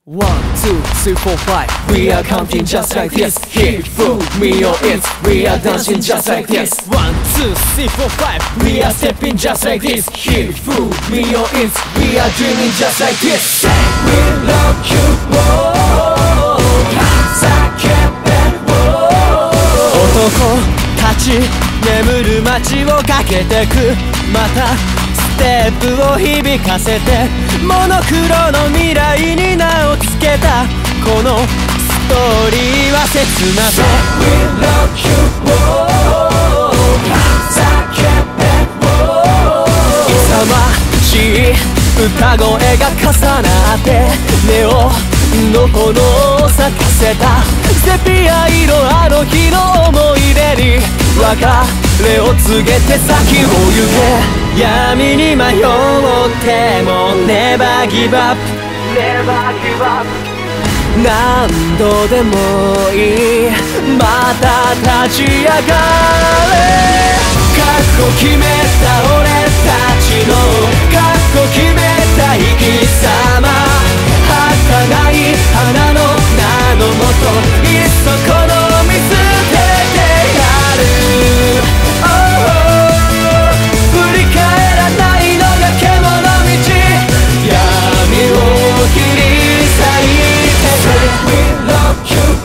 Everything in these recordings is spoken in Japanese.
1, 2, 3, 4, 5 We are counting just like this. Here, fool me or it. We are dancing just like this. 1, 2, 3, 4, 5 We are stepping just like this. Here, fool me or it. We are dreaming just like this. Say we love you, whoa.男たち眠る街を駆けてく。またステップを響かせてモノクロの未来に名を付けたこのストーリーは切なさ。We love you,勇ましい歌声が重なってネオの炎を咲かせたセピア色あの日の思い出に別れを告げて先を行け。闇に迷っても Never give up Never give up 何度でもいいまた立ち上がれ。覚悟決めた俺たちの覚悟決めた生き様儚い花の名のもといっそこの見捨ててやる、振り返らないのが獣道闇を切り裂いて We love you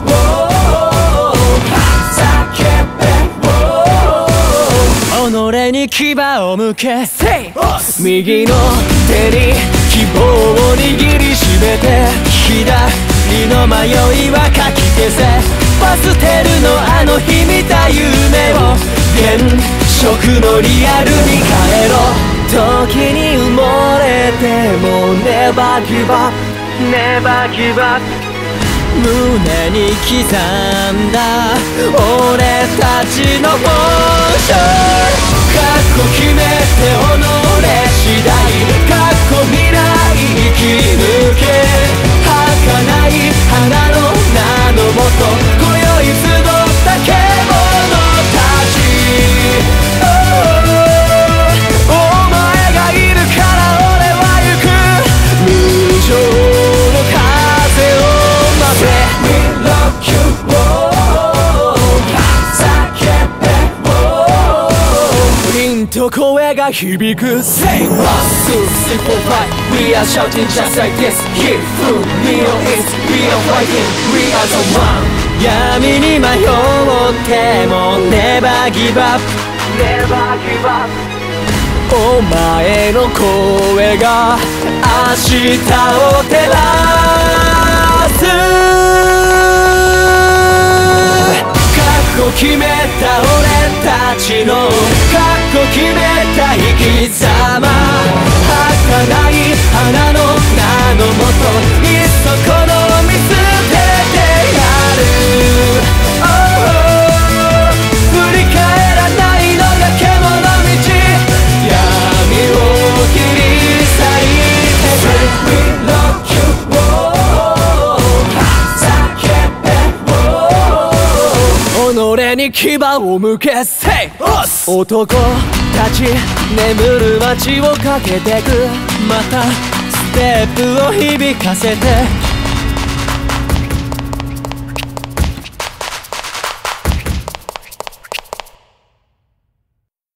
己に牙を向け右の手に希望を握りしめて左の迷いはかき消せ。パステルのあの日見た夢を現職のリアルに変えろ。時に埋もれても Never give up Never give up 胸に刻んだ俺たちのポーション覚悟決めて己次第過去未来生き抜け儚い花の名のもと今宵集った獣たち、お前がいるから俺は行く無情の風を待て。 We love youと声が響く Say 1, 2, 3, 4, 5 We are shouting just like this. Here, through, me or it We are fighting, we are the one 闇に迷っても Never give up Never give up お前の声が明日を照らす。覚悟決めた俺たちの覚悟決めた生き様儚い花の名のもといっそこの見捨ててやる、振り返らないのが獣道闇を切り裂いて We love you己に牙を向け Say 男たち眠る街を駆けてく。またステップを響かせて